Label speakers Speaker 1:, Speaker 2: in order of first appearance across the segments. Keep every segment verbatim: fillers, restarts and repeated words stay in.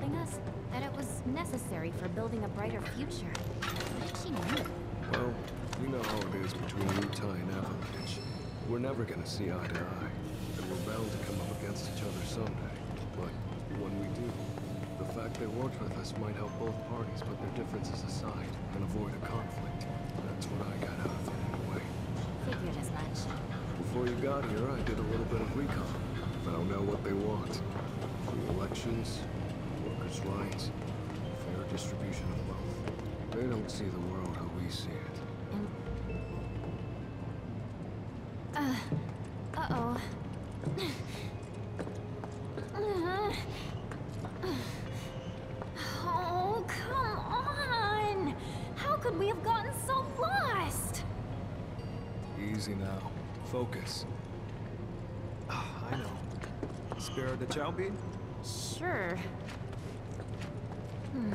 Speaker 1: telling us that it was necessary for building a brighter future. What did she mean?
Speaker 2: Well, you know how it is between Utah and Avalanche. We're never gonna see eye to eye, and we're bound to come up against each other someday. But when we do, the fact they worked with us might help both parties put their differences aside and avoid a conflict. That's what I got out of it anyway.
Speaker 1: Figured as much.
Speaker 2: Before you got here, I did a little bit of recon. Found out what they want. Free elections, workers' rights, fair distribution of wealth. They don't see the world how we see it.
Speaker 1: And... Uh... Uh-oh. Oh, come on! How could we have gotten so lost?
Speaker 2: Easy now. Focus.
Speaker 3: Ah, I know. Spare the chow bean?
Speaker 1: Sure. Hmm.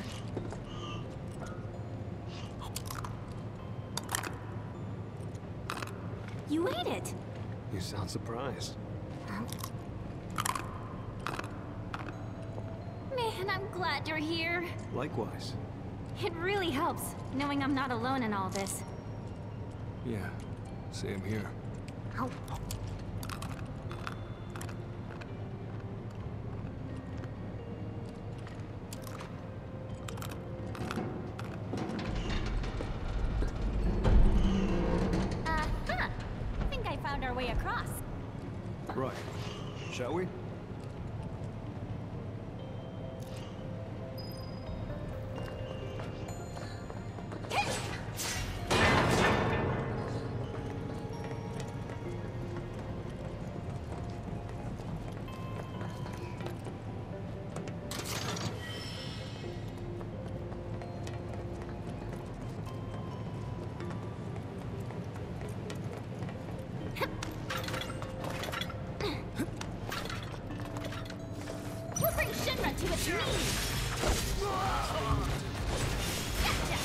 Speaker 1: You ate it!
Speaker 2: You sound surprised.
Speaker 1: Man, I'm glad you're here.
Speaker 2: Likewise.
Speaker 1: It really helps, knowing I'm not alone in all this.
Speaker 2: Yeah, same here.
Speaker 1: Ow. Uh-huh. Think I found our way across.
Speaker 2: Right. Shall we?
Speaker 1: We'll bring Shinra to its knees! Gotcha!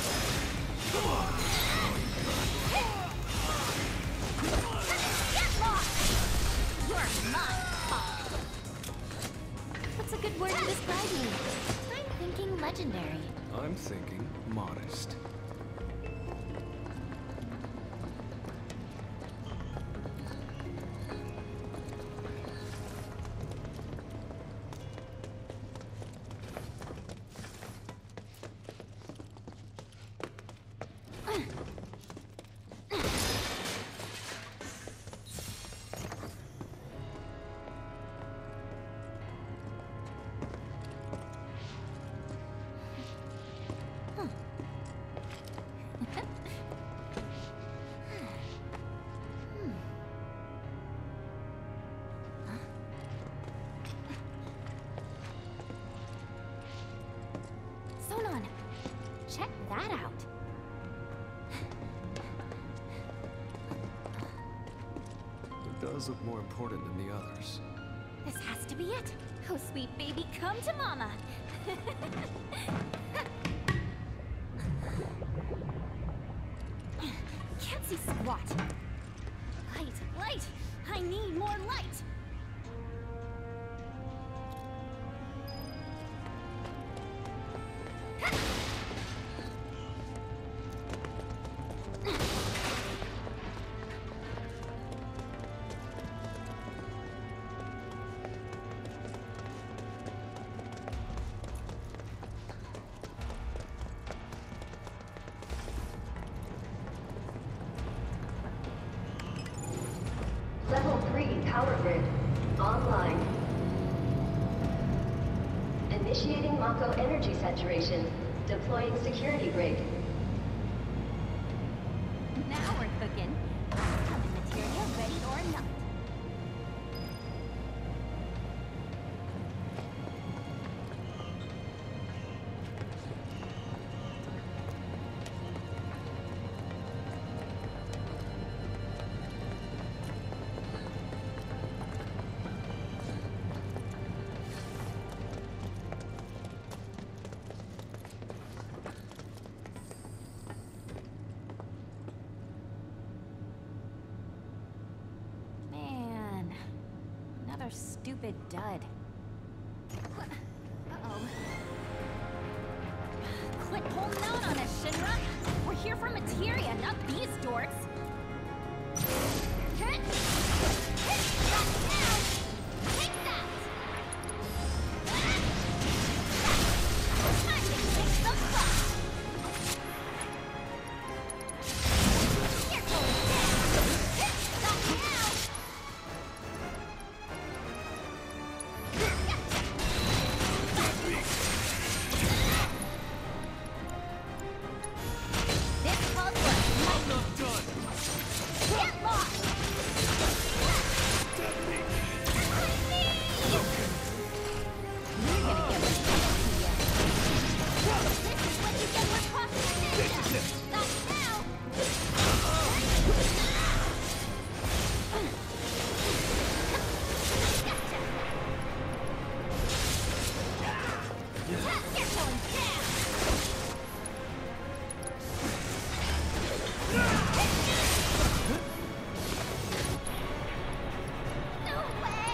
Speaker 1: Get lost! You're mine, Paul. What's a good word to describe me? I'm thinking legendary.
Speaker 2: I'm thinking modest.
Speaker 1: Check that out.
Speaker 2: It does look more important than the others.
Speaker 1: This has to be it. Oh, sweet baby, come to mama. Can't see squat. Light, light! I need more light!
Speaker 4: Level three power grid online. Initiating Mako energy saturation. Deploying security break.
Speaker 1: Now we're cooking. Coming material ready or not. Stupid dud. Uh-oh. Quit holding out on us, Shinra! We're here for materia, not these dorks! Hit! Hit! That now! Take that! Time to kick the butt! Here goes that! Hit! That now! This calls for lightning! Get lost! You're gonna get what's coming to you. This is what you get for crossing a ninja! Not now! Gotcha! You're going down! No way!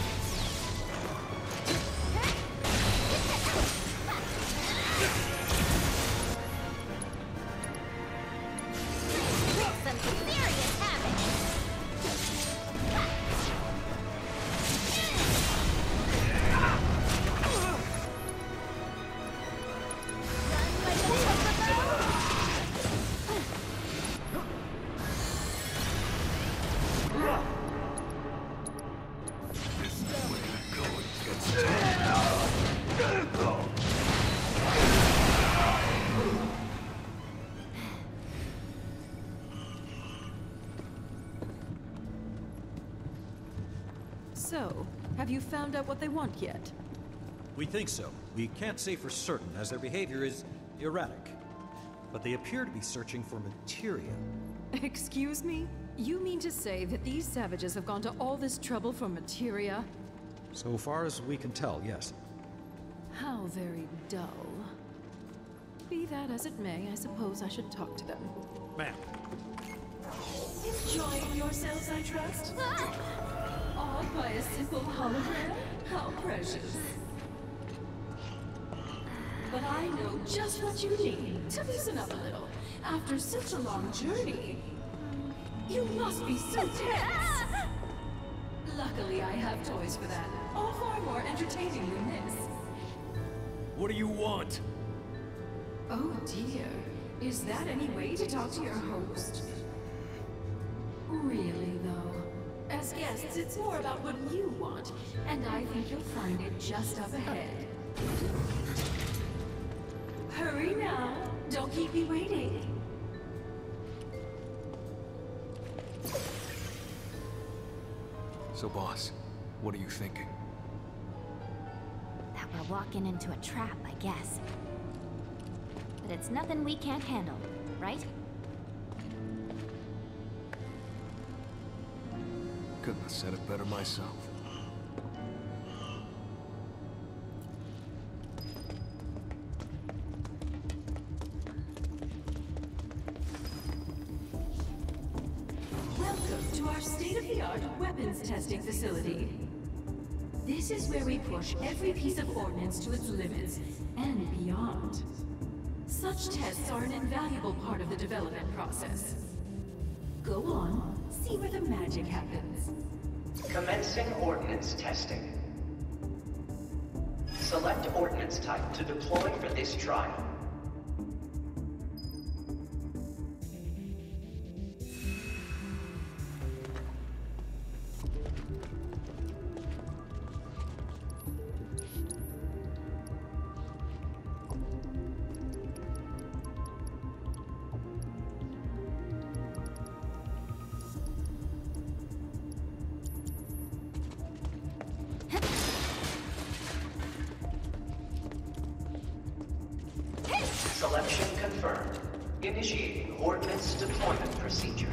Speaker 1: Some serious havoc! Run like a buffalo!
Speaker 2: This is the way to go against
Speaker 5: So, have you found out what they want yet?
Speaker 6: We think so. We can't say for certain, as their behavior is erratic. But they appear to be searching for materia.
Speaker 5: Excuse me? You mean to say that these savages have gone to all this trouble for materia?
Speaker 6: So far as we can tell, yes.
Speaker 5: How very dull. Be that as it may, I suppose I should talk to them.
Speaker 6: Ma'am.
Speaker 5: Enjoying yourselves, I trust? Awed by a simple hologram? How precious. But I know just what you need to loosen up a little. After such a long journey, you must be so tense. Luckily, I have toys for that. All far more entertaining than this.
Speaker 3: What do you want?
Speaker 5: Oh dear. Is that any way to talk to your host? Really, though. As guests, it's more about what you want, and I think you'll find it just up ahead. Hurry now. Don't keep me waiting.
Speaker 2: So, boss, what are you thinking?
Speaker 1: That we're walking into a trap, I guess. But it's nothing we can't handle, right?
Speaker 2: Couldn't have said it better myself.
Speaker 5: Welcome to our state-of-the-art weapons testing facility. This is where we push every piece of ordnance to its limits, and beyond. Such tests are an invaluable part of the development process. Go on, see where the magic happens.
Speaker 7: Commencing ordnance testing. Select ordnance type to deploy for this trial. Selection confirmed. Initiating ordnance deployment procedure.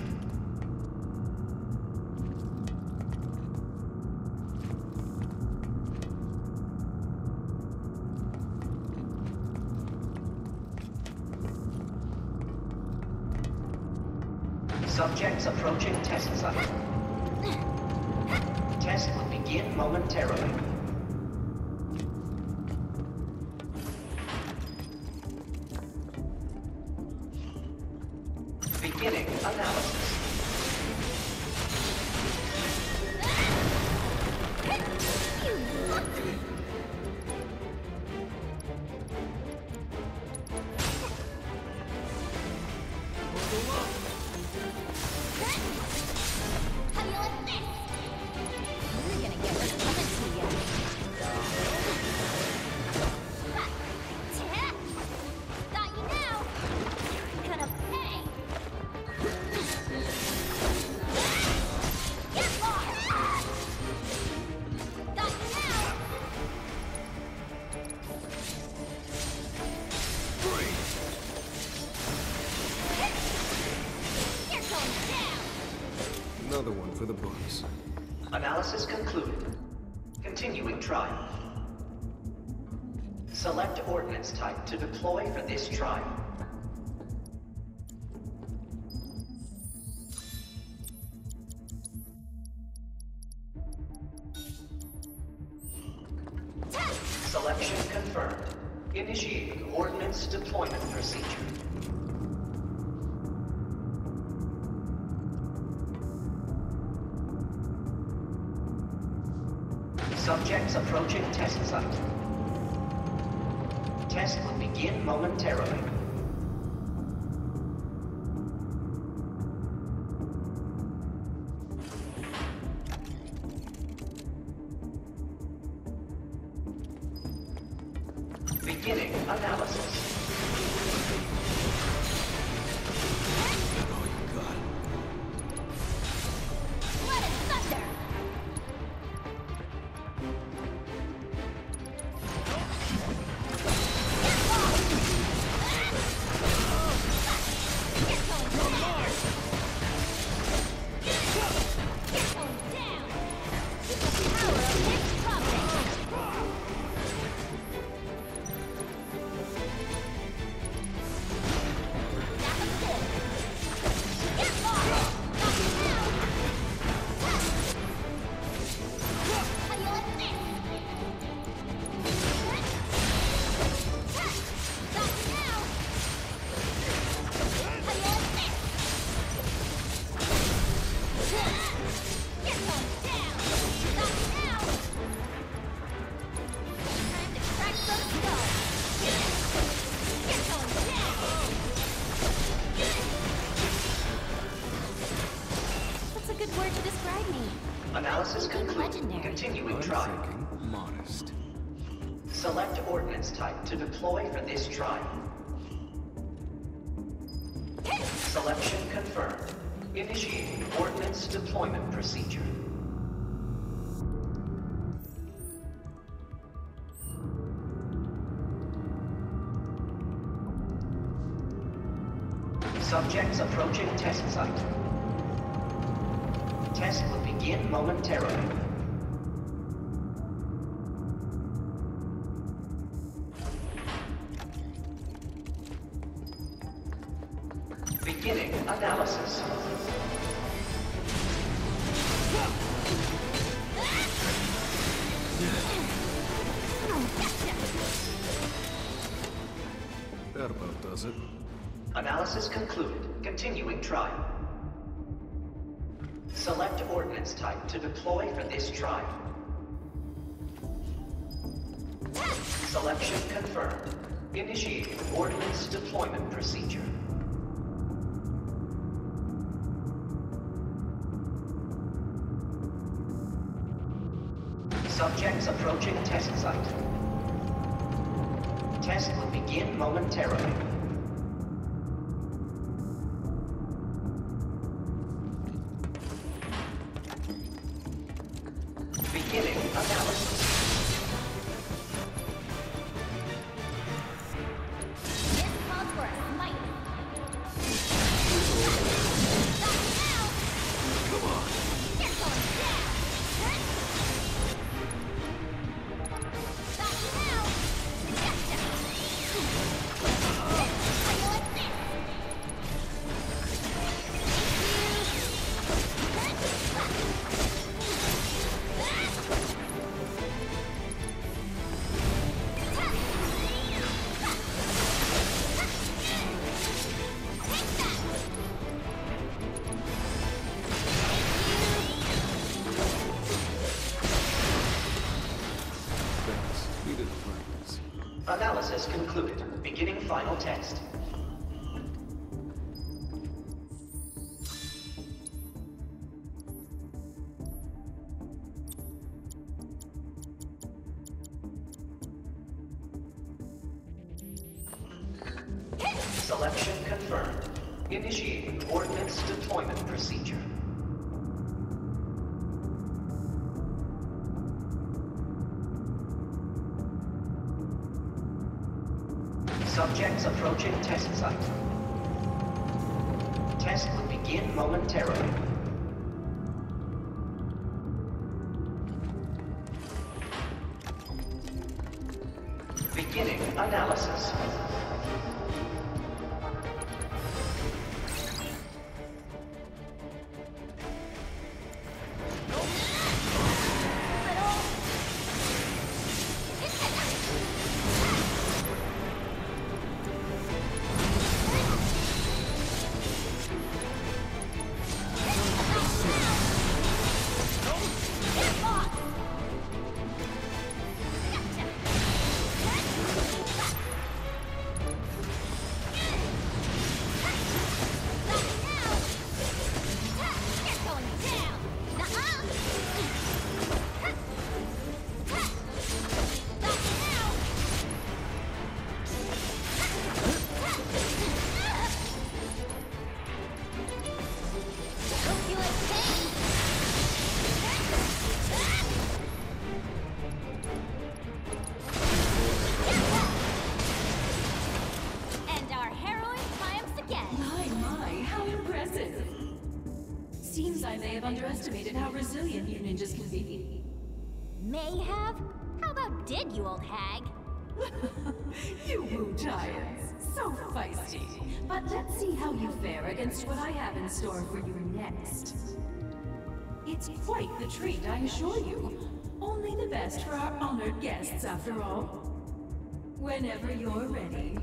Speaker 7: Subjects approaching test site. Test will begin momentarily.
Speaker 2: for the books.
Speaker 7: Analysis concluded. Continuing trial. Select ordnance type to deploy for this trial. Selection confirmed. Initiating ordnance deployment procedure. Subjects approaching test site. Test will begin momentarily. Beginning analysis.
Speaker 1: Blood and thunder!
Speaker 7: Analysis concluded.
Speaker 1: Legendary.
Speaker 7: Continuing
Speaker 2: I'm
Speaker 7: trial.
Speaker 2: thinking modest.
Speaker 7: Select ordnance type to deploy for this trial. Selection confirmed. Initiating ordnance deployment procedure. Subjects approaching test site. Test will begin momentarily. Beginning analysis.
Speaker 2: That about does it.
Speaker 7: Analysis concluded. Continuing trial. Select ordnance type to deploy for this trial. Selection confirmed. Initiating ordnance deployment procedure. Subjects approaching test site. Test will begin momentarily. Beginning analysis.
Speaker 1: This calls for a smite.
Speaker 2: Come on.
Speaker 1: You're going down. Stop now. Gotcha. How you like this?
Speaker 2: Thanks. Needed practice.
Speaker 7: Analysis concluded. Beginning final test. Selection confirmed. Initiating ordnance deployment procedure. Subjects approaching test site. Test will begin momentarily. Beginning analysis.
Speaker 5: Underestimated how resilient you ninjas can be.
Speaker 1: May have? How about did, you old hag?
Speaker 5: You Wu Giants, so feisty. But let's see how you fare against what I have in store for you next. It's quite the treat, I assure you. Only the best for our honored guests, after all. Whenever you're ready.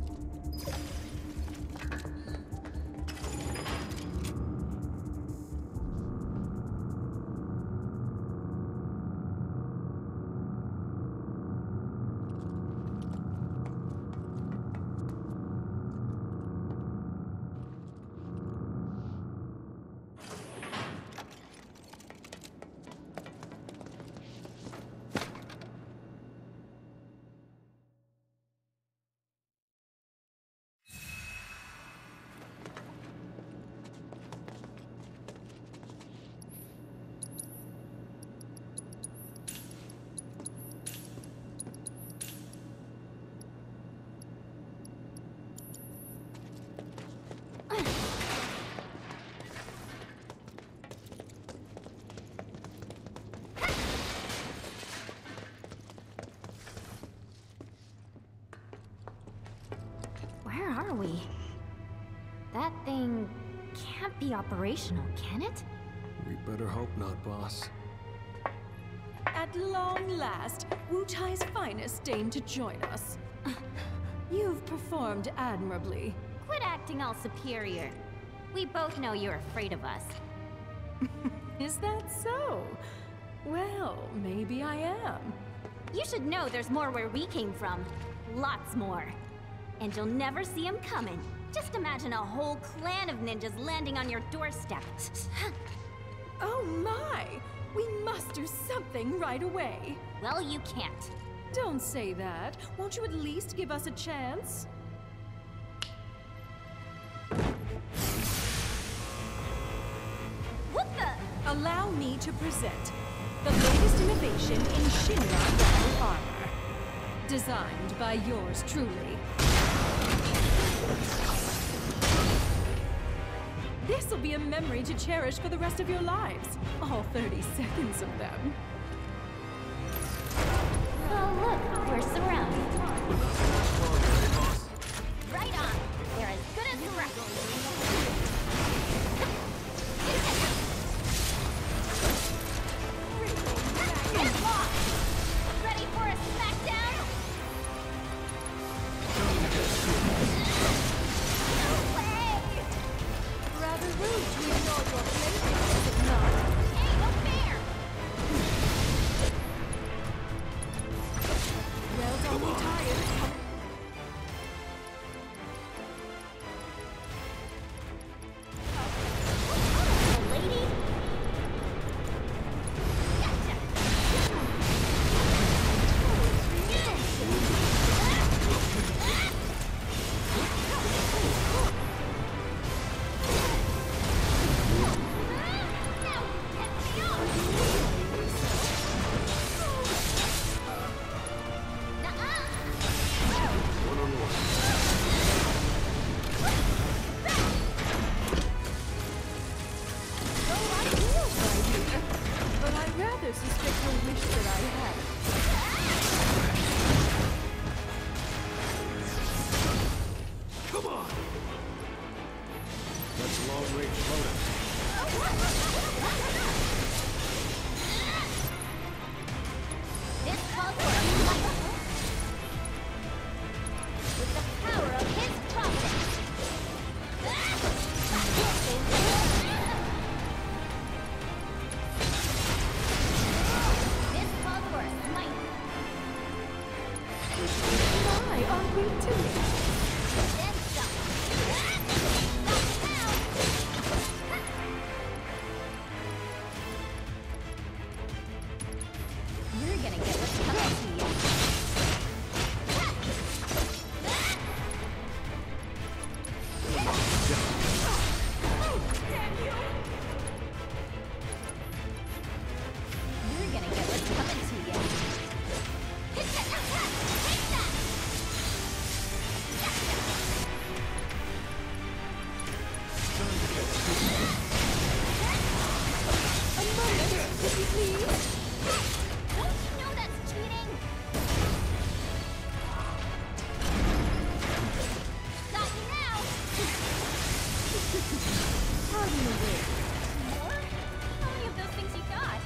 Speaker 1: Where are we? That thing can't be operational, can it?
Speaker 2: We better hope not, boss.
Speaker 8: At long last, Wu Tai's finest deigned to join us. You've performed admirably.
Speaker 1: Quit acting all superior. We both know you're afraid of us.
Speaker 8: Is that so? Well, maybe I am.
Speaker 1: You should know there's more where we came from. Lots more. And you'll never see them coming. Just imagine a whole clan of ninjas landing on your doorstep.
Speaker 8: Oh my! We must do something right away.
Speaker 1: Well, you can't.
Speaker 8: Don't say that. Won't you at least give us a chance?
Speaker 1: What the?
Speaker 8: Allow me to present the latest innovation in Shinra battle armor. Designed by yours truly. This'll be a memory to cherish for the rest of your lives. All thirty seconds of them.
Speaker 1: Oh, look, we're surrounded. Right on. They're as good as surrounded. Get lost! Ready for a smackdown? No way!
Speaker 8: Rather rude to ignore your playmates, is it not?
Speaker 1: Hey, no fair!
Speaker 8: Well done, Wu Taiers.
Speaker 1: Oh, lady!
Speaker 8: wait till later.
Speaker 1: Then some. Not now. You're gonna get what's coming to you.
Speaker 8: Oh, damn you!
Speaker 1: You're gonna get what's coming to you. Hit that! Take that!
Speaker 8: A moment, if you please.
Speaker 1: Don't you know that's cheating? Got you now!
Speaker 8: Pardon the wait.
Speaker 1: More? How many of those things you got?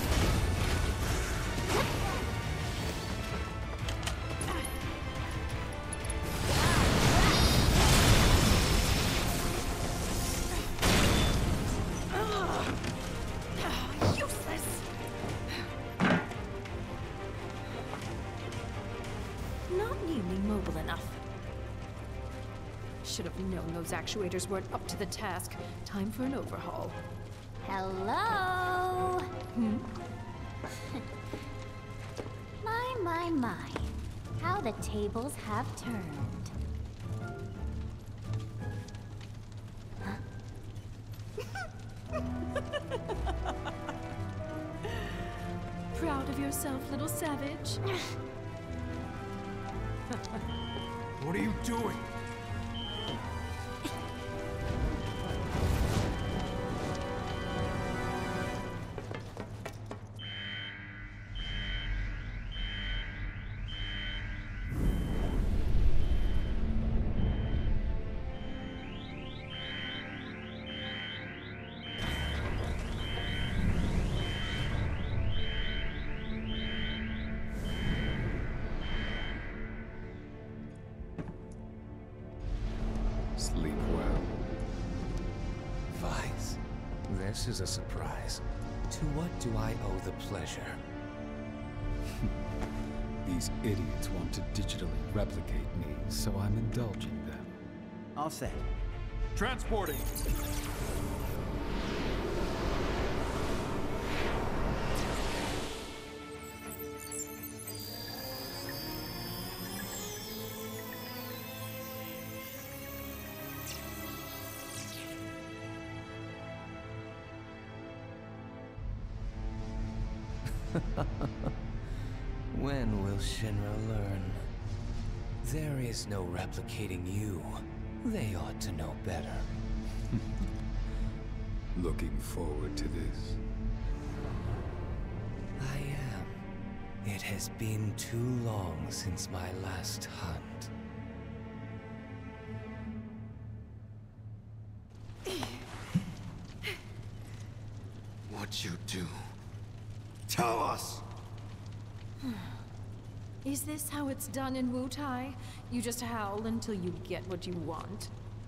Speaker 8: Useless! Not nearly mobile enough. Should have known those actuators weren't up to the task. Time for an overhaul.
Speaker 1: Hello?
Speaker 8: Hmm?
Speaker 1: My, my, my. How the tables have turned.
Speaker 8: Proud of yourself, little savage?
Speaker 3: What are you doing?
Speaker 2: Sleep well.
Speaker 9: Vice, this is a surprise. To what do I owe the pleasure?
Speaker 10: These idiots want to digitally replicate me, so I'm indulging them.
Speaker 3: All set.
Speaker 11: Transporting.
Speaker 9: When will Shinra learn? There is no replicating you. They ought to know better.
Speaker 10: Looking forward to this.
Speaker 9: I am. It has been too long since my last hunt.
Speaker 2: What'd you do? Tell us!
Speaker 8: Is this how it's done in Wutai? You just howl until you get what you want.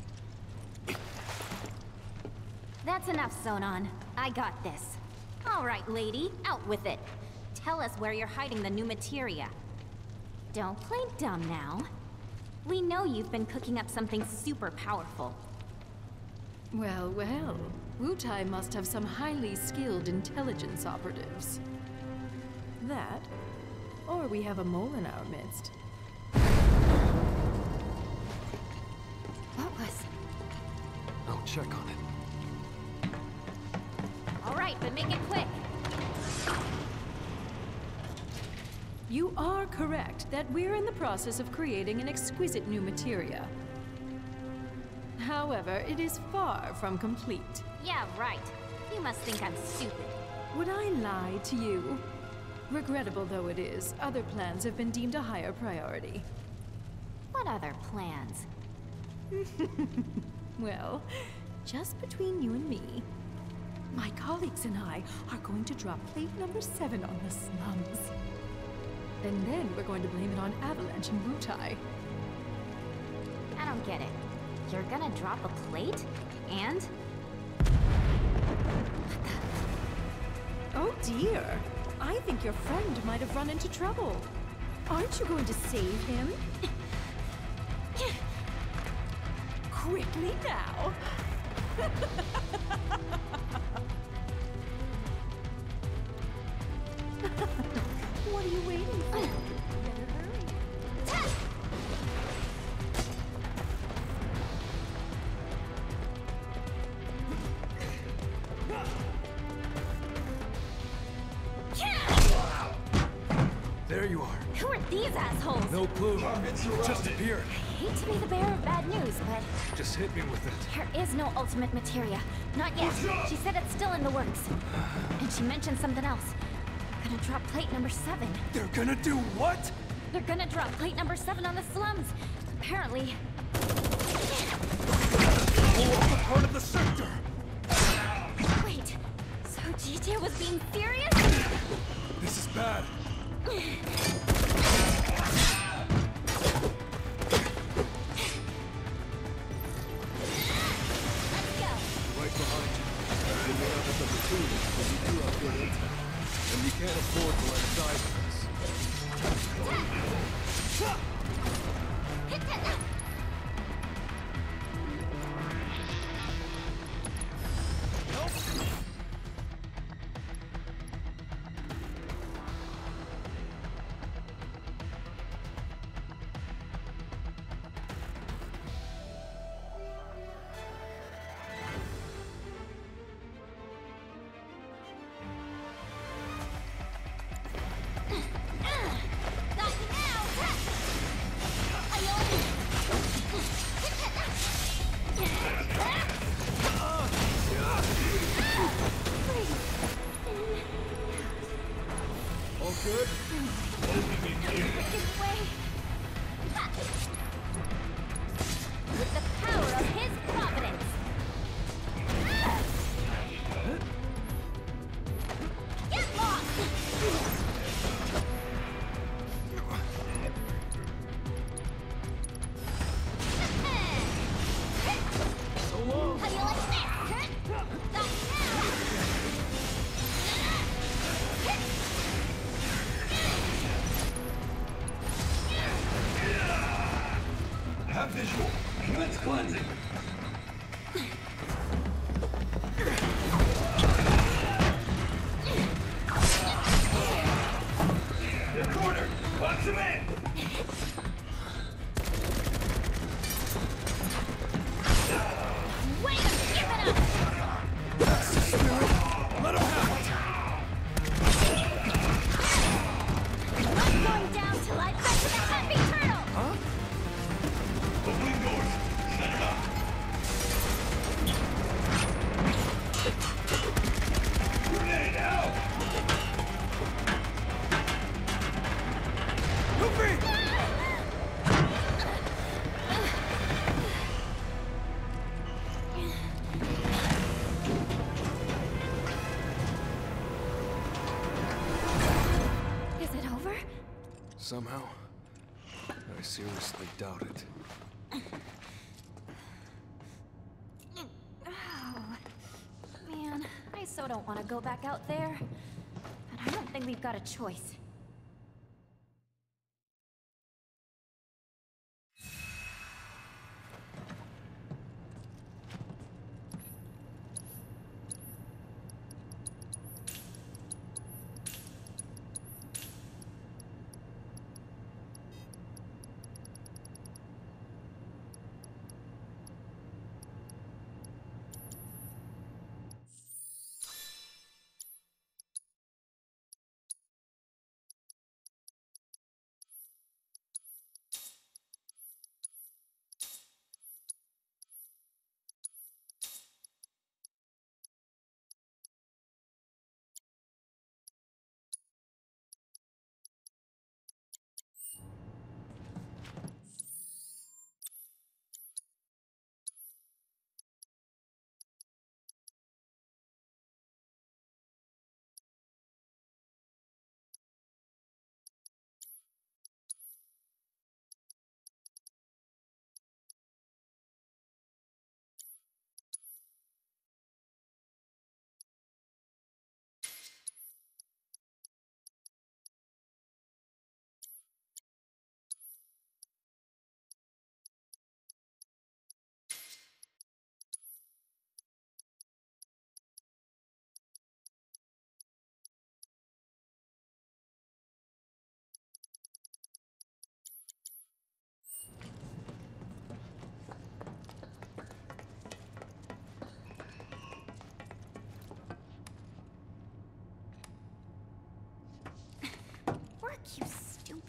Speaker 1: That's enough, Sonon. I got this. All right, lady, out with it. Tell us where you're hiding the new materia. Don't play dumb now. We know you've been cooking up something super powerful.
Speaker 8: Well, well. Wutai must have some highly skilled intelligence operatives. That, or we have a mole in our midst.
Speaker 1: What was...
Speaker 2: I'll check on it.
Speaker 1: All right, but make it quick.
Speaker 8: You are correct that we're in the process of creating an exquisite new materia. However, it is far from complete.
Speaker 1: Yeah, right. You must think I'm stupid.
Speaker 8: Would I lie to you? Regrettable though it is, other plans have been deemed a higher priority.
Speaker 1: What other plans?
Speaker 8: Well, just between you and me, my colleagues and I are going to drop plate number seven on the slums. And then we're going to blame it on Avalanche and Wutai.
Speaker 1: I don't get it. You're gonna drop a plate? And?
Speaker 8: Oh dear! I think your friend might have run into trouble. Aren't you going to save him? Quickly now! What are you waiting for? Better hurry.
Speaker 3: There you are.
Speaker 1: Who are these assholes?
Speaker 3: No clue. Just appeared.
Speaker 1: I hate to be the bearer of bad news, but
Speaker 3: Just hit me with it.
Speaker 1: there is no ultimate materia. Not yet. She said it's still in the works. And she mentioned something else. Gonna drop plate number seven.
Speaker 3: They're gonna do what?
Speaker 1: They're gonna drop plate number seven on the slums. Apparently.
Speaker 3: Blow up a part of the sector.
Speaker 1: Wait. So G J was being serious?
Speaker 3: This is bad.
Speaker 1: Let's go.
Speaker 2: Right behind you. You may have the opportunity, but you do have good intel. And we can't afford to let it die for us. Good?
Speaker 1: With the power of his providence. Get lost!
Speaker 2: So long!
Speaker 1: How do you like this? Not now!
Speaker 7: Have visual. Commence cleansing. The corner. Punch him in.
Speaker 1: Way to give it up!
Speaker 3: That's the spirit. Let him have it.
Speaker 1: I'm not going down till I fetch the happy turtle!
Speaker 3: Huh?
Speaker 7: Opening doors. Set it up. Grenade out.
Speaker 3: Yuffie!
Speaker 1: Is it over?
Speaker 2: Somehow, I seriously doubt it.
Speaker 1: Oh, man, I so don't want to go back out there. But I don't think we've got a choice.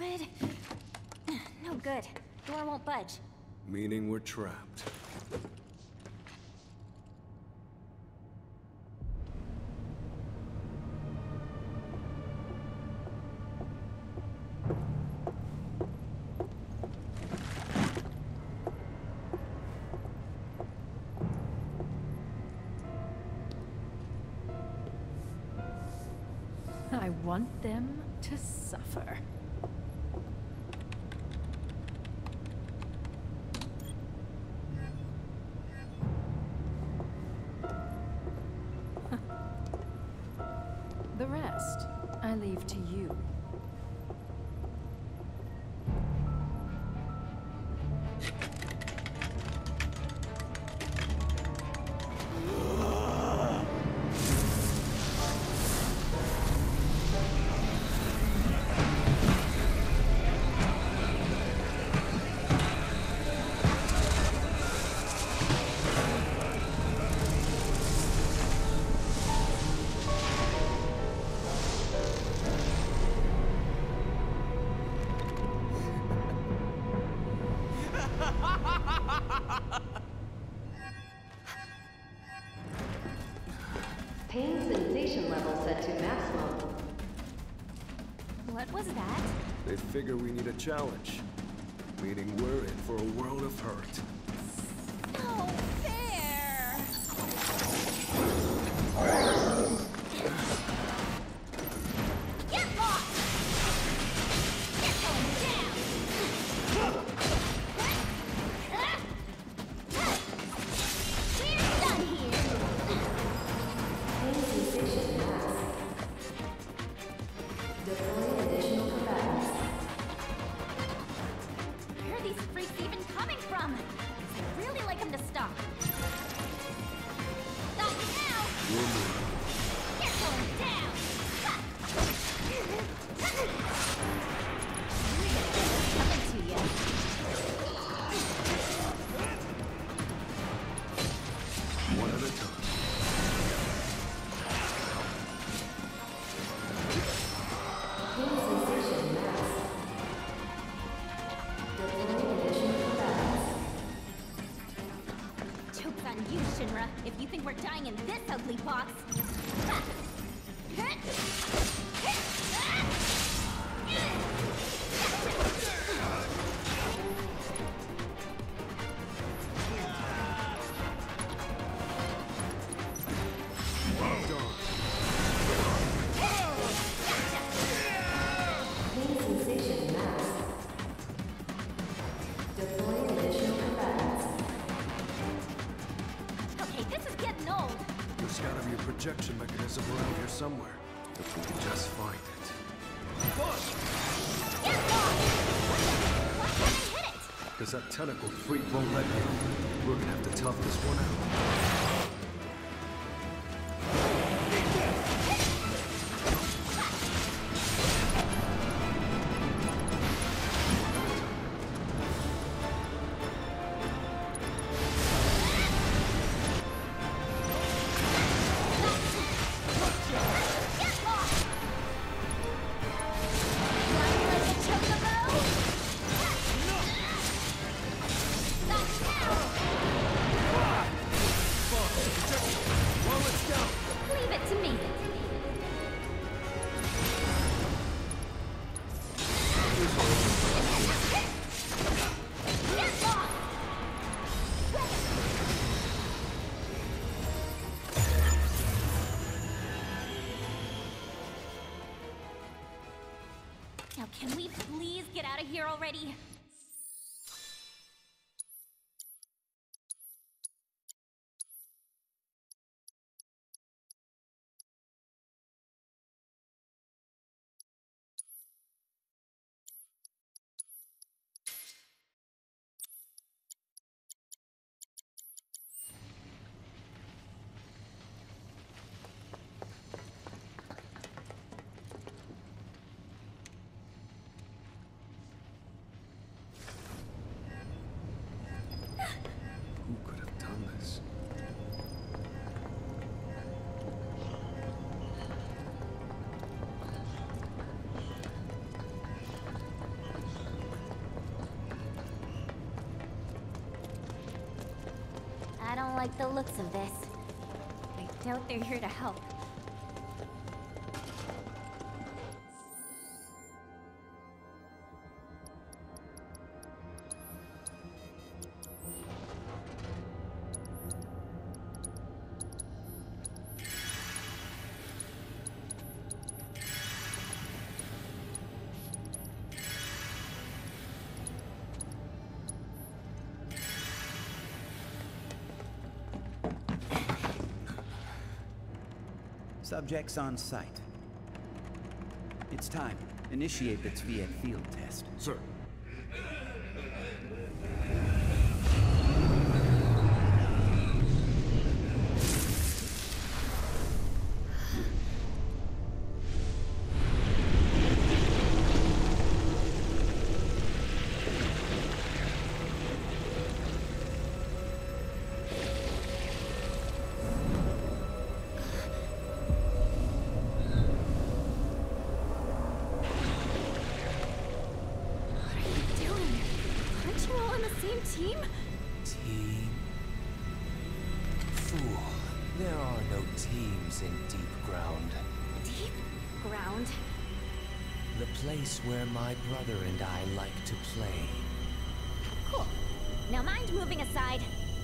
Speaker 1: stupid. No good. Door won't budge.
Speaker 2: Meaning we're trapped.
Speaker 8: I want them to suffer. The rest, I leave to you.
Speaker 4: Pain sensation level set to maximum.
Speaker 1: What was that?
Speaker 2: They figure we need a challenge. Meaning we're in for a world of hurt.
Speaker 1: No fair! Get lost! Get going down! We're done here!
Speaker 4: Pain sensation max. Deploy additional combatants.
Speaker 1: Where are these freaks even coming from? I'd really like them to stop. Stop now!
Speaker 2: We're moving.
Speaker 1: You're going down! Ha! Coming to you.
Speaker 2: One at a time.
Speaker 4: Pain sensation max. Deploy additional combatants.
Speaker 1: Joke's on you, Shinra, if you think we're dying in this ugly box. Ha! Hit! Hit! Ah!
Speaker 4: Pain sensation max. Deploy additional combatants.
Speaker 1: Okay, this is getting old.
Speaker 2: There's gotta be a projection mechanism around here somewhere. If we can just find it.
Speaker 1: Get lost! Why can't I hit it?
Speaker 2: Because that tentacle freak won't let me. We're gonna have to tough this one out.
Speaker 1: Get lost! Flying like a chocobo? Stop now!
Speaker 2: Well, let's go.
Speaker 1: Leave it to me. Get lost! Now, can we please get out of here already? like the looks of this. I doubt they're here to help.
Speaker 11: Subjects on site. It's time. Initiate the Tviet field test.
Speaker 2: Sir.
Speaker 1: Team?
Speaker 9: Team? Fool. There are no teams in Deep Ground.
Speaker 1: Deep Ground?
Speaker 9: The place where my brother and I like to play.
Speaker 1: Cool. Now mind moving aside.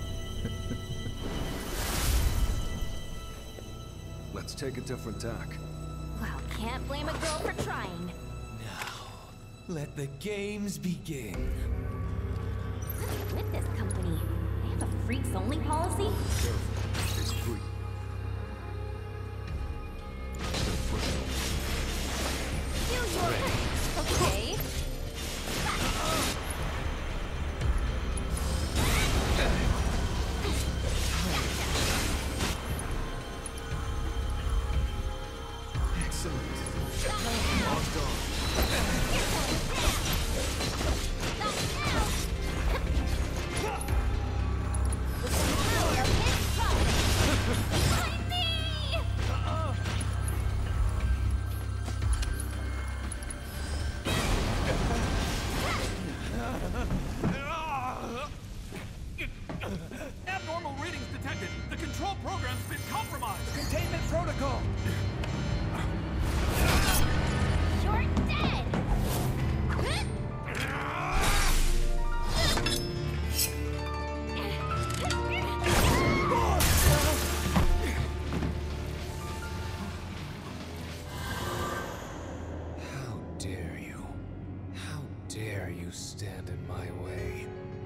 Speaker 2: Let's take a different tack.
Speaker 1: Well, can't blame a girl for trying.
Speaker 9: Now, let the games begin.
Speaker 1: What's with this company? They have a freaks-only policy?
Speaker 2: Careful. It's free.
Speaker 1: Use your... Okay.
Speaker 2: Excellent. Locked on.
Speaker 12: Abnormal readings detected. The control program's been compromised.
Speaker 11: Containment protocol!
Speaker 1: You're dead!
Speaker 9: How dare you? How dare you stand in my way?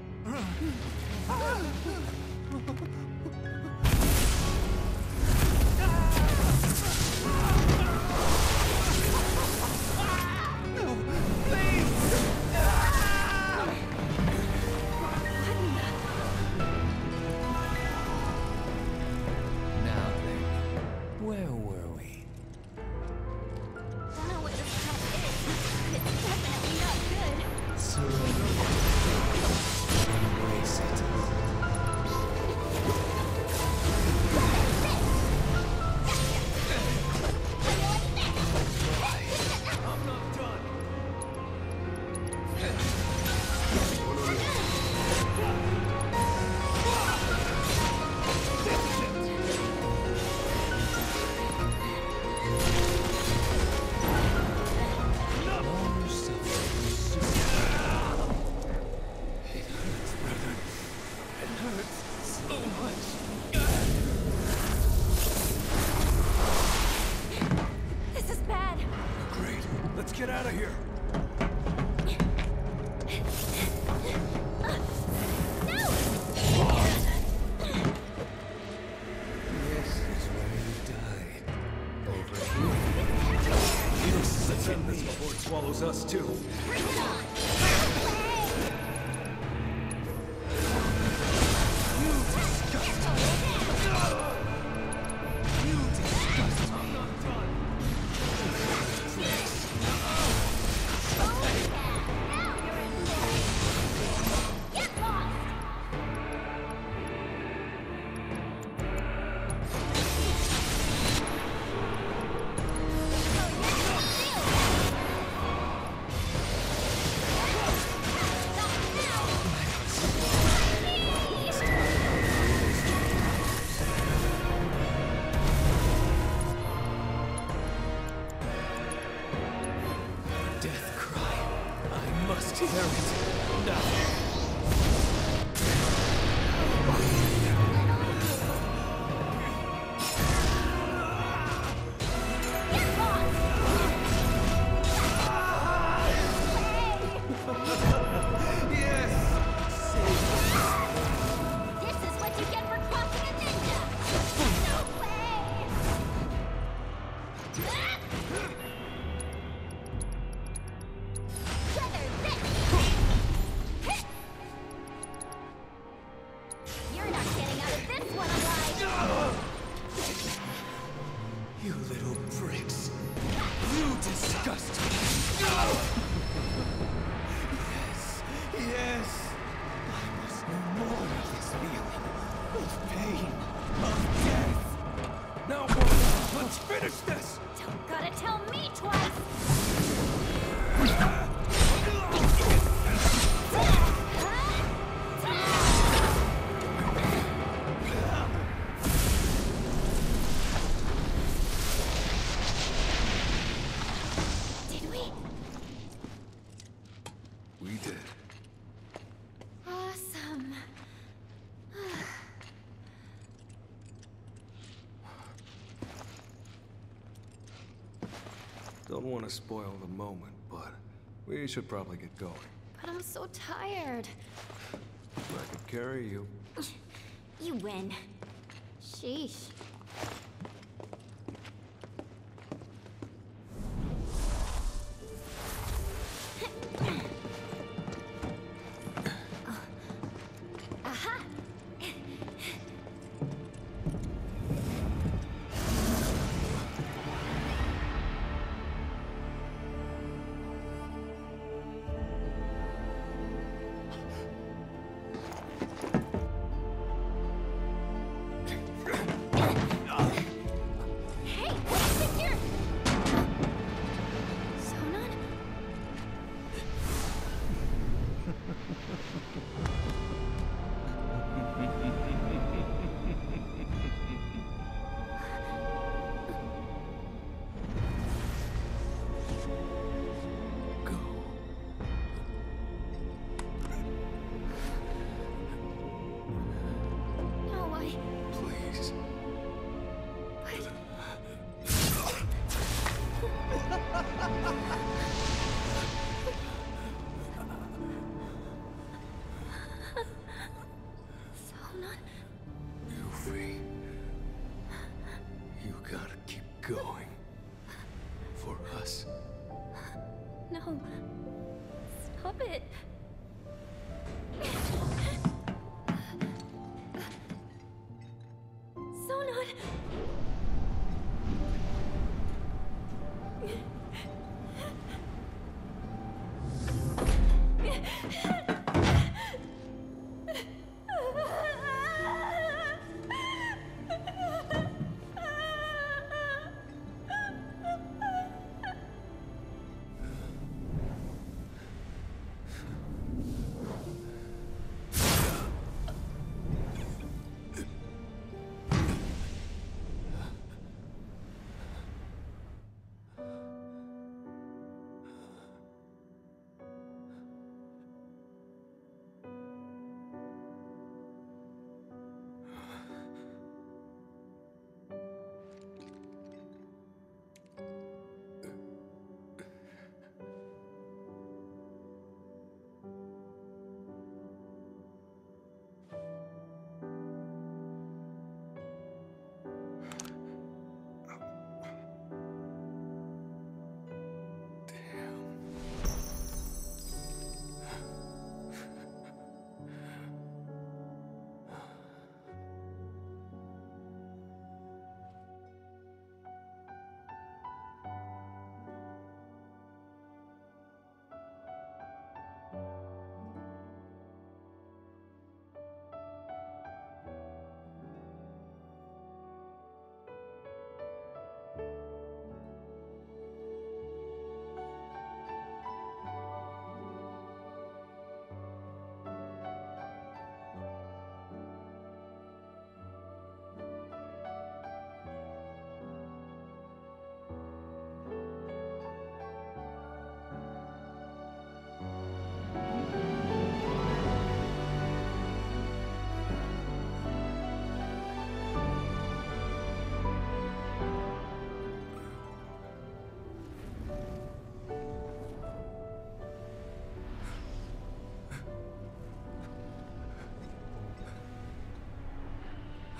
Speaker 9: Now then, where were we?
Speaker 1: Don't know what this crap is. It's definitely not good.
Speaker 9: Surrender. Embrace it.
Speaker 12: I'm not done.
Speaker 9: Long suffering soon. It hurts, brother. It hurts so much.
Speaker 1: This is bad.
Speaker 2: Great. Let's get out of here.
Speaker 9: This is where you die. Over here.
Speaker 2: Let's end this before it swallows us too.
Speaker 1: Bring it on!
Speaker 2: Don't want to spoil the moment, but we should probably get going.
Speaker 1: But I'm so tired.
Speaker 2: I could carry you.
Speaker 1: You win. Sheesh.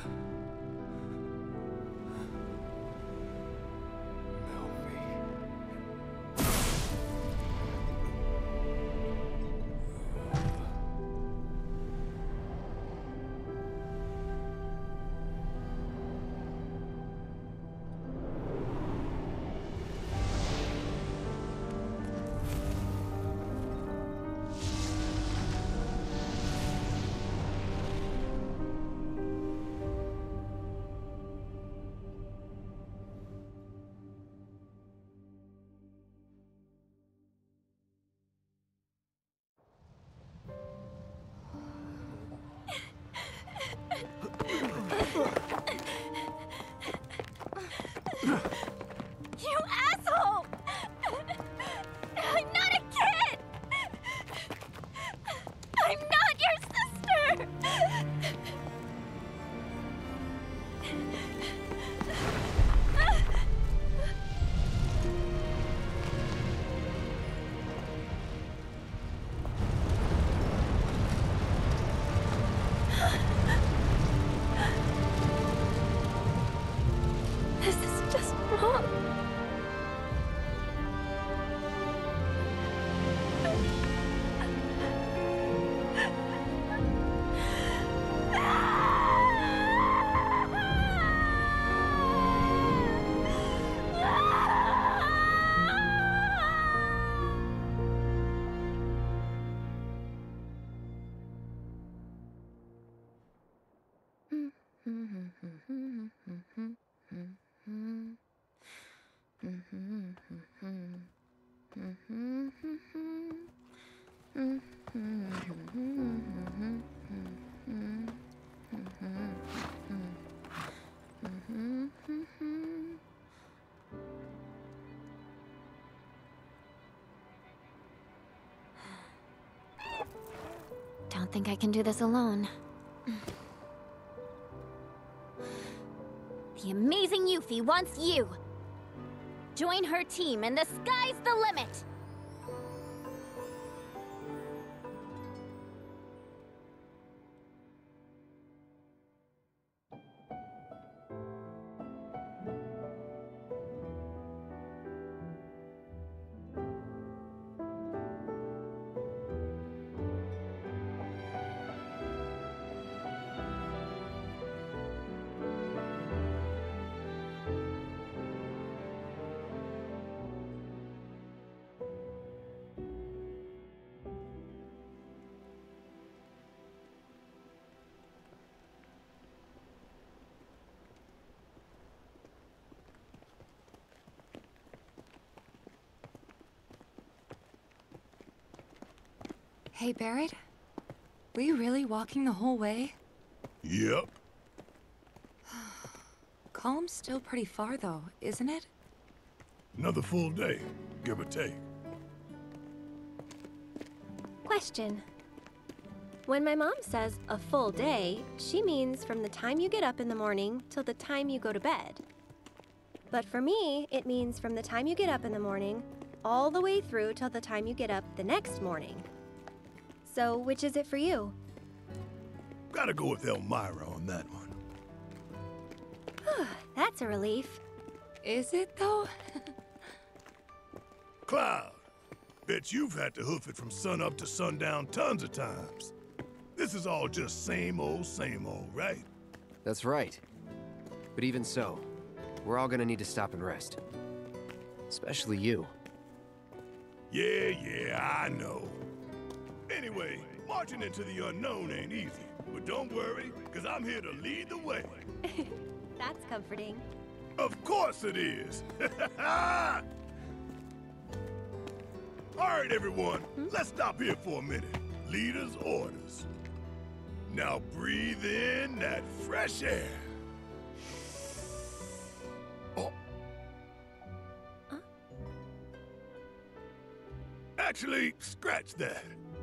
Speaker 1: You asshole! I'm not a kid! I'm not your sister! This is just wrong. Don't think I can do this alone. The amazing Yuffie wants you! Join her team and the sky's the limit!
Speaker 13: Hey, Barrett? Were you really walking the whole way?
Speaker 14: Yep.
Speaker 13: Calm's still pretty far, though, isn't it?
Speaker 14: Another full day, give or take.
Speaker 15: Question. When my mom says a full day, she means from the time you get up in the morning till the time you go to bed. But for me, it means from the time you get up in the morning all the way through till the time you get up the next morning. So, which is it for you?
Speaker 14: Gotta go with Elmira on that one.
Speaker 15: That's a relief.
Speaker 13: Is it, though?
Speaker 14: Cloud, bet you've had to hoof it from sunup to sundown tons of times. This is all just same old, same old, right?
Speaker 16: That's right. But even so, we're all gonna need to stop and rest. Especially you.
Speaker 14: Yeah, yeah, I know. Anyway, marching into the unknown ain't easy. But don't worry, because I'm here to lead the way.
Speaker 15: That's comforting.
Speaker 14: Of course it is! All right, everyone, hmm? Let's stop here for a minute. Leader's orders. Now breathe in that fresh air. Oh. Huh? Actually, scratch that.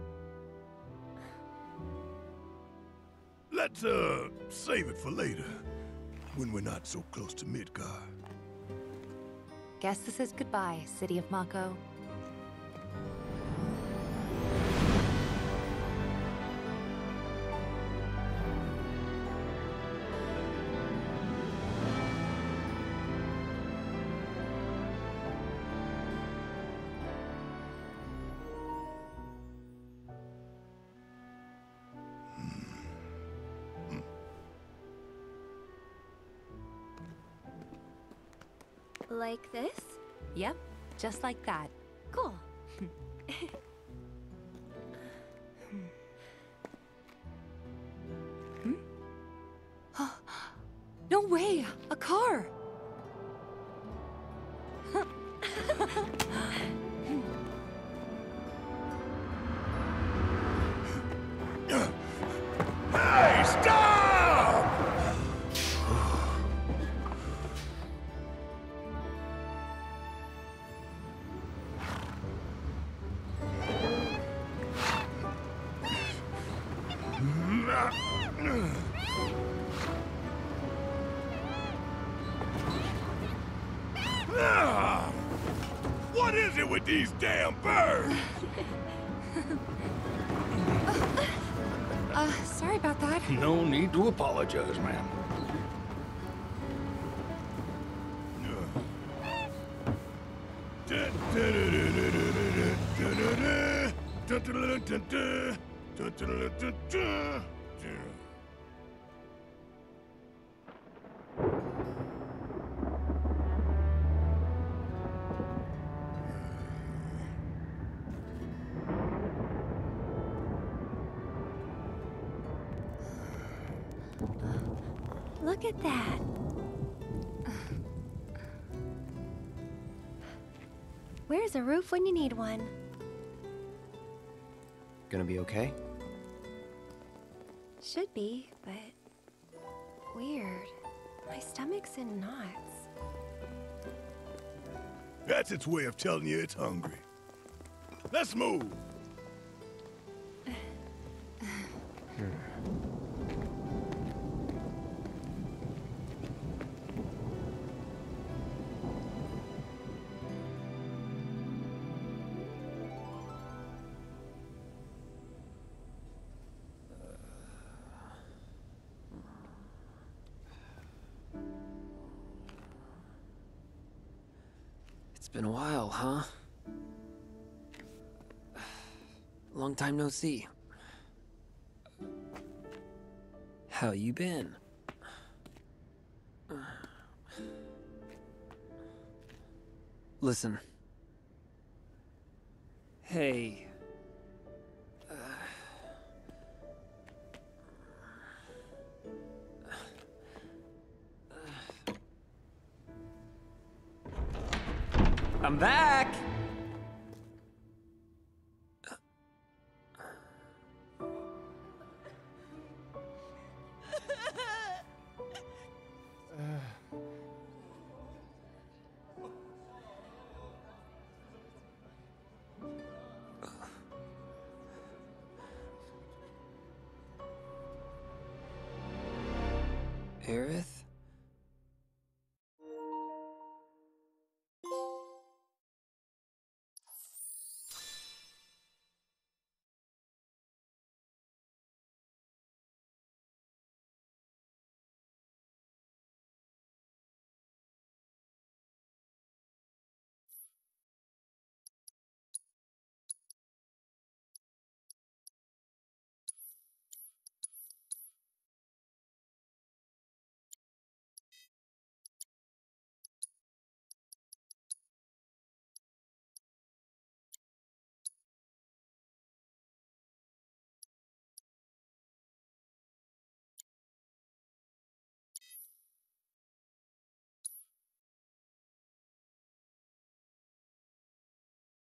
Speaker 14: Let's, uh, save it for later, when we're not so close to Midgar.
Speaker 13: Guess this is goodbye, City of Mako.
Speaker 15: Like this?
Speaker 13: Yep, just like that.
Speaker 15: Cool.
Speaker 13: Hmm? No way! A car!
Speaker 14: Hey, stop! What is it with these damn birds?
Speaker 13: Uh, sorry about that.
Speaker 17: No need to apologize, ma'am.
Speaker 15: Look at that. Where's a roof when you need one?
Speaker 16: Gonna be okay?
Speaker 15: Should be, but... weird. My stomach's in knots.
Speaker 14: That's its way of telling you it's hungry. Let's move.
Speaker 16: It's been a while, huh? Long time no see. How you been? Listen. Hey. Uh... I'm back!